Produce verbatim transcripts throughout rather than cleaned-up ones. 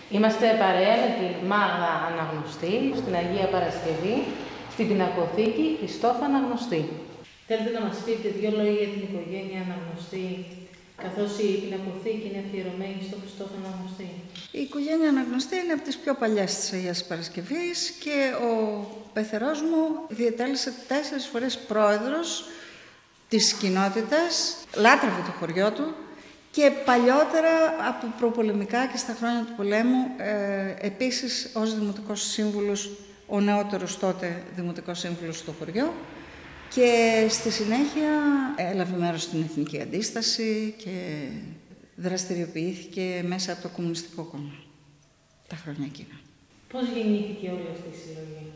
Είμαστε παρέα με την Μάγδα Αναγνωστή στην Αγία Παρασκευή, στην Πινακοθήκη Χριστόφα Αναγνωστή. Θέλετε να μας πείτε δύο λόγια για την οικογένεια Αναγνωστή, καθώς η Πινακοθήκη είναι αφιερωμένη στο Χριστόφα Αναγνωστή? Η οικογένεια Αναγνωστή είναι από τις πιο παλιές της Αγίας Παρασκευής και ο πεθερός μου διετέλεσε τέσσερις φορές πρόεδρος της κοινότητας, λάτρευε το χωριό του και παλιότερα από προπολεμικά και στα χρόνια του πολέμου ε, επίσης ως δημοτικός σύμβουλος, ο νεότερος τότε δημοτικός σύμβουλος στο χωριό, και στη συνέχεια έλαβε μέρος στην Εθνική Αντίσταση και δραστηριοποιήθηκε μέσα από το Κομμουνιστικό Κόμμα τα χρόνια εκείνα. Πώς γεννήθηκε όλη αυτή η συλλογή?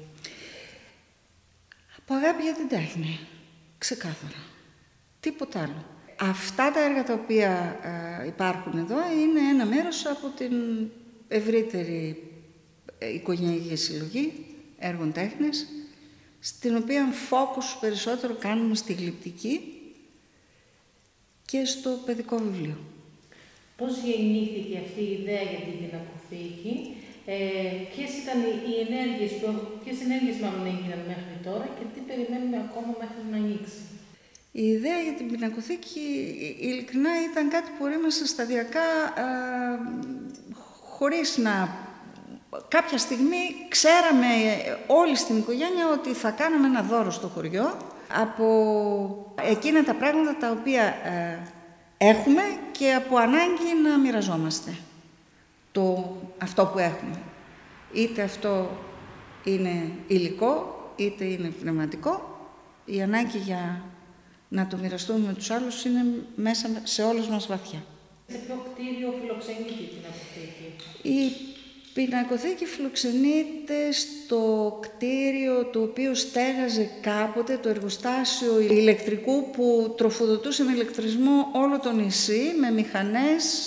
Από αγάπη για την τέχνη, ξεκάθαρα. Τίποτα άλλο. Αυτά τα έργα τα οποία ε, υπάρχουν εδώ είναι ένα μέρος από την ευρύτερη οικογενειακή συλλογή έργων τέχνης, στην οποία φόκους περισσότερο κάνουμε στη γλυπτική και στο παιδικό βιβλίο. Πώς γεννήθηκε αυτή η ιδέα για την Πινακοθήκη, ε, ποιες ήταν οι ενέργειες, που, ποιες ενέργειες μάλλον έγιναν μέχρι τώρα και τι περιμένουμε ακόμα μέχρι να ανοίξει? Η ιδέα για την Πινακοθήκη ειλικρινά ήταν κάτι που ορίμασε σταδιακά, α, χωρίς να... Κάποια στιγμή ξέραμε όλοι στην οικογένεια ότι θα κάναμε ένα δώρο στο χωριό από εκείνα τα πράγματα τα οποία ε, έχουμε και από ανάγκη να μοιραζόμαστε το, αυτό που έχουμε. Είτε αυτό είναι υλικό, είτε είναι πνευματικό. Η ανάγκη για να το μοιραστούμε με τους άλλους είναι μέσα σε όλους μας βαθιά. Σε ποιο κτίριο φιλοξενείται η Πινακοθήκη? Η Πινακοθήκη φιλοξενείται στο κτίριο το οποίο στέγαζε κάποτε το εργοστάσιο ηλεκτρικού που τροφοδοτούσε με ηλεκτρισμό όλο το νησί, με μηχανές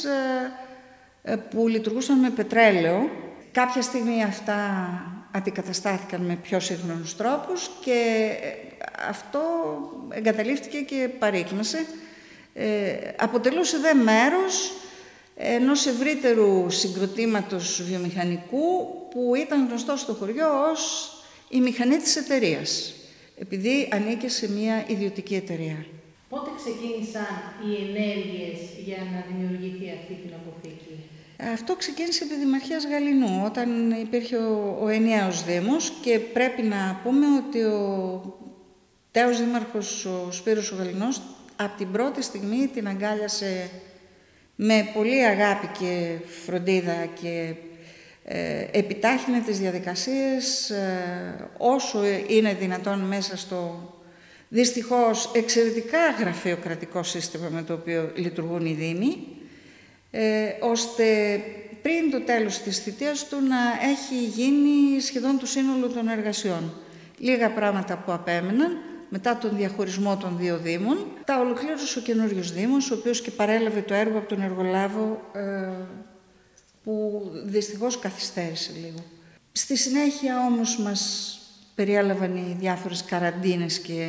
που λειτουργούσαν με πετρέλαιο. Κάποια στιγμή αυτά αντικαταστάθηκαν με πιο σύγχρονους τρόπους και αυτό εγκαταλείφθηκε και παρήκμασε. Ε, αποτελούσε δε μέρος ενός ευρύτερου συγκροτήματος βιομηχανικού που ήταν γνωστό στο χωριό ως η μηχανή της εταιρείας, επειδή ανήκε σε μια ιδιωτική εταιρεία. Πότε ξεκίνησαν οι ενέργειες για να δημιουργηθεί αυτή η Πινακοθήκη? Αυτό ξεκίνησε επί Δημαρχίας Γαληνού, όταν υπήρχε ο, ο ενιαίος Δήμος, και πρέπει να πούμε ότι ο τέος δήμαρχος, ο Σπύρος ο Γαληνός, από την πρώτη στιγμή την αγκάλιασε με πολύ αγάπη και φροντίδα και ε, επιτάχυνε τις διαδικασίες ε, όσο είναι δυνατόν μέσα στο δυστυχώς εξαιρετικά γραφειοκρατικό σύστημα με το οποίο λειτουργούν οι Δήμοι, ε, ώστε πριν το τέλος της θητείας του να έχει γίνει σχεδόν το σύνολο των εργασιών. Λίγα πράγματα που απέμεναν μετά τον διαχωρισμό των δύο Δήμων, τα ολοκλήρωσε ο καινούριος Δήμος, ο οποίος και παρέλαβε το έργο από τον εργολάβο, ε, που δυστυχώς καθυστέρησε λίγο. Στη συνέχεια όμως μας περιέλαβαν οι διάφορες καραντίνες και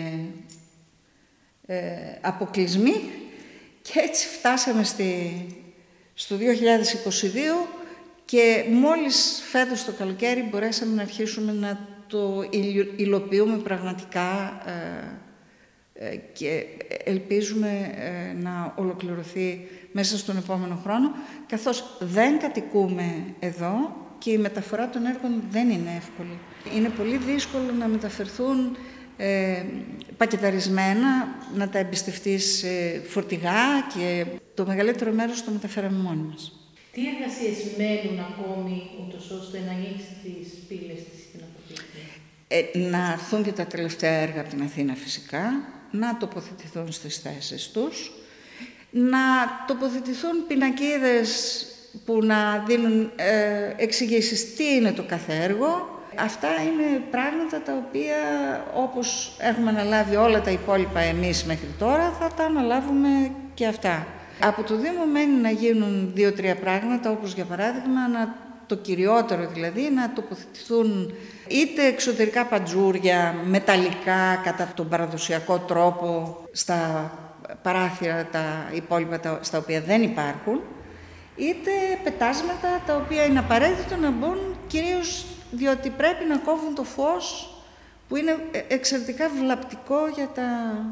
ε, αποκλεισμοί και έτσι φτάσαμε στη, στο δύο χιλιάδες είκοσι δύο και μόλις φέτος το καλοκαίρι μπορέσαμε να αρχίσουμε να το υλοποιούμε πραγματικά ε, ε, και ελπίζουμε ε, να ολοκληρωθεί μέσα στον επόμενο χρόνο, καθώς δεν κατοικούμε εδώ και η μεταφορά των έργων δεν είναι εύκολη. Είναι πολύ δύσκολο να μεταφερθούν ε, πακεταρισμένα, να τα εμπιστευτείς ε, φορτηγά, και το μεγαλύτερο μέρος το μεταφέραμε μόνοι μας. Τι εργασίες μένουν ακόμη, ούτως ώστε να ανοίξει τις πύλες της Πινακοθήκης? Ε, να έρθουν και τα τελευταία έργα από την Αθήνα φυσικά, να τοποθετηθούν στις θέσεις τους, να τοποθετηθούν πινακίδες που να δίνουν ε, εξηγήσεις τι είναι το κάθε έργο. Αυτά είναι πράγματα τα οποία, όπως έχουμε αναλάβει όλα τα υπόλοιπα εμείς μέχρι τώρα, θα τα αναλάβουμε και αυτά. Από το Δήμο μένει να γίνουν δύο-τρία πράγματα, όπως για παράδειγμα, να, το κυριότερο δηλαδή, να τοποθετηθούν είτε εξωτερικά παντζούρια μεταλλικά κατά τον παραδοσιακό τρόπο στα παράθυρα τα υπόλοιπα τα, στα οποία δεν υπάρχουν, είτε πετάσματα τα οποία είναι απαραίτητο να μπουν, κυρίως διότι πρέπει να κόβουν το φως που είναι εξαιρετικά βλαπτικό για τα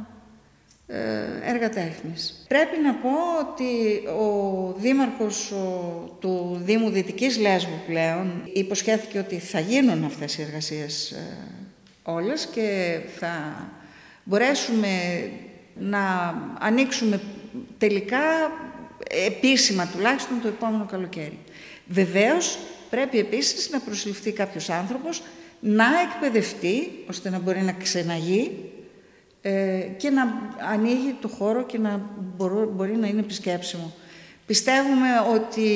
έργα τέχνης. Πρέπει να πω ότι ο δήμαρχος ο, του Δήμου Δυτικής Λέσβου πλέον υποσχέθηκε ότι θα γίνουν αυτές οι εργασίες ε, όλες και θα μπορέσουμε να ανοίξουμε τελικά επίσημα τουλάχιστον το επόμενο καλοκαίρι. Βεβαίως πρέπει επίσης να προσληφθεί κάποιος άνθρωπος να εκπαιδευτεί ώστε να μπορεί να ξεναγεί και να ανοίγει το χώρο και να μπορεί να είναι επισκέψιμο. Πιστεύουμε ότι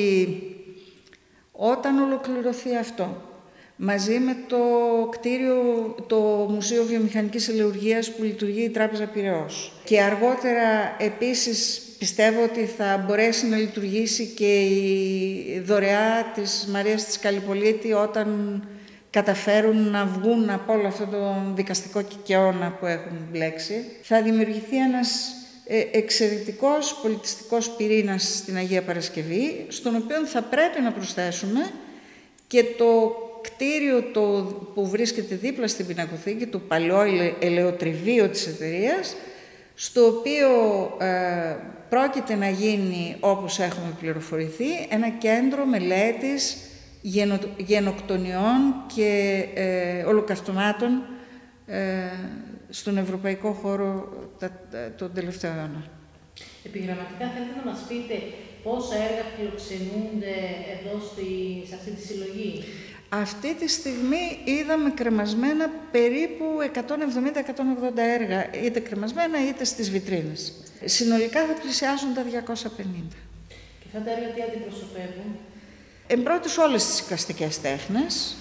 όταν ολοκληρωθεί αυτό, μαζί με το κτίριο, το Μουσείο Βιομηχανικής Ελεουργίας που λειτουργεί η Τράπεζα Πειραιώς, και αργότερα επίσης πιστεύω ότι θα μπορέσει να λειτουργήσει και η δωρεά της Μαρίας της Καλλιπολίτη όταν καταφέρουν να βγουν από όλο αυτό το δικαστικό κικαιώνα που έχουν μπλέξει. Θα δημιουργηθεί ένας εξαιρετικός πολιτιστικός πυρήνας στην Αγία Παρασκευή, στον οποίο θα πρέπει να προσθέσουμε και το κτίριο το, που βρίσκεται δίπλα στην πινακοθήκη, το παλαιό ελαιοτριβείο της εταιρείας, στο οποίο ε, πρόκειται να γίνει, όπως έχουμε πληροφορηθεί, ένα κέντρο μελέτης γενο, γενοκτονιών και ε, ολοκαυτωμάτων ε, στον ευρωπαϊκό χώρο τα, τα, τον τελευταίο αιώνα. Επιγραμματικά θέλετε να μας πείτε πόσα έργα φιλοξενούνται εδώ στη, σε αυτή τη συλλογή? Αυτή τη στιγμή είδαμε κρεμασμένα περίπου εκατόν εβδομήντα με εκατόν ογδόντα έργα, είτε κρεμασμένα είτε στις βιτρίνες. Συνολικά θα πλησιάσουν τα διακόσια πενήντα. Και αυτά τα έργα τι αντιπροσωπεύουν? Εμπρότης όλες τις εικαστικές τέχνες,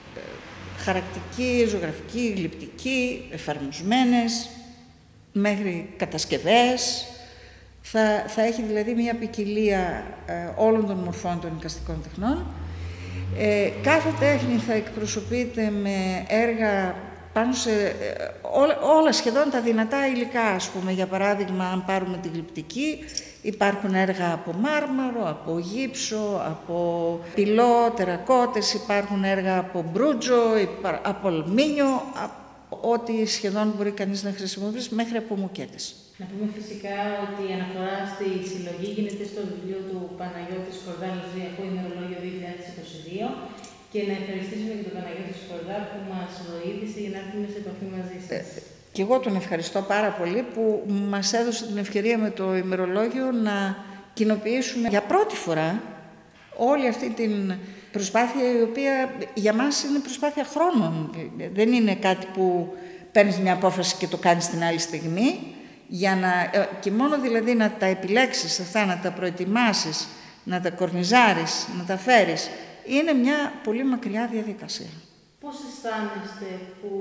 χαρακτική, ζωγραφική, γλυπτική, εφαρμοσμένες, μέχρι κατασκευές. Θα, θα έχει δηλαδή μια ποικιλία ε, όλων των μορφών των εικαστικών τεχνών. Ε, κάθε τέχνη θα εκπροσωπείται με έργα πάνω σε ε, όλα, όλα σχεδόν τα δυνατά υλικά, ας πούμε. Για παράδειγμα, αν πάρουμε τη γλυπτική, υπάρχουν έργα από μάρμαρο, από γύψο, από πυλό, τερακότες, υπάρχουν έργα από μπρούτζο, από αλουμίνιο, ό,τι σχεδόν μπορεί κανείς να χρησιμοποιήσει, μέχρι από μουκέτες. Να πούμε φυσικά ότι η αναφορά στη συλλογή γίνεται στο βιβλίο του Παναγιώτη Σκορδά «Λεωζιακό ημερολόγιο δύο χιλιάδες είκοσι δύο» και να ευχαριστήσουμε και τον Παναγιώτη Σκορδά που μας βοήθησε για να έρθουμε σε επαφή μαζί σας. Ε, και εγώ τον ευχαριστώ πάρα πολύ που μας έδωσε την ευκαιρία με το ημερολόγιο να κοινοποιήσουμε για πρώτη φορά όλη αυτή την προσπάθεια, η οποία για μας είναι προσπάθεια χρόνων. Δεν είναι κάτι που παίρνεις μια απόφαση και το κάνεις την άλλη στιγμή. Για να, και μόνο δηλαδή να τα επιλέξεις αυτά, να τα προετοιμάσεις, να τα κορνιζάρεις, να τα φέρεις, είναι μια πολύ μακριά διαδικασία. Πώς αισθάνεστε που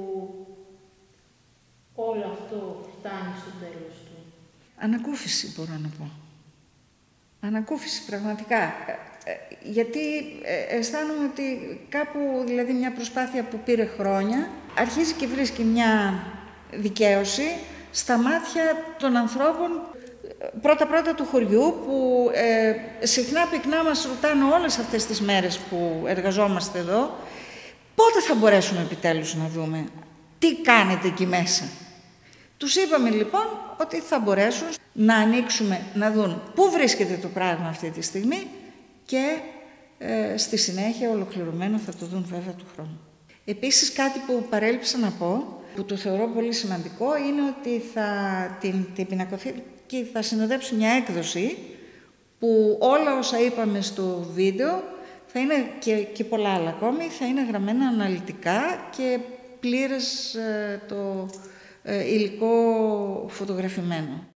όλο αυτό φτάνει στο τέλος του? Ανακούφιση μπορώ να πω. Ανακούφιση πραγματικά. Γιατί αισθάνομαι ότι κάπου δηλαδή μια προσπάθεια που πήρε χρόνια αρχίζει και βρίσκει μια δικαίωση στα μάτια των ανθρώπων, πρώτα-πρώτα του χωριού, που ε, συχνά πυκνά μας ρωτάνε όλες αυτές τις μέρες που εργαζόμαστε εδώ, πότε θα μπορέσουμε επιτέλους να δούμε τι κάνετε εκεί μέσα. Τους είπαμε λοιπόν ότι θα μπορέσουν να ανοίξουμε, να δουν πού βρίσκεται το πράγμα αυτή τη στιγμή και ε, στη συνέχεια ολοκληρωμένο θα το δουν βέβαια του χρόνου. Επίσης κάτι που παρέλειψα να πω, που το θεωρώ πολύ σημαντικό, είναι ότι θα, την, την πινακοθήκη θα συνοδέψει μια έκδοση που όλα όσα είπαμε στο βίντεο θα είναι και, και πολλά άλλα ακόμη, θα είναι γραμμένα αναλυτικά και πλήρες ε, το ε, υλικό φωτογραφημένο.